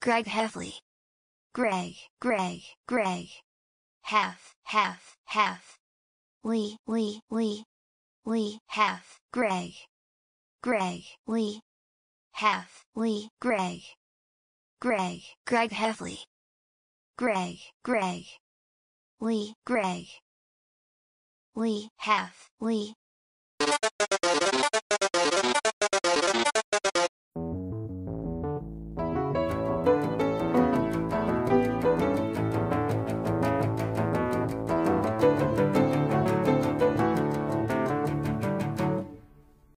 Greg Heffley. Greg, Greg, Greg. Half, half, half. Lee, Lee, Lee. Lee, half, Greg. Greg, Lee. Half, Lee, Greg. Greg, Greg Heffley. Greg, Greg. Lee, Greg. Lee, half, Lee.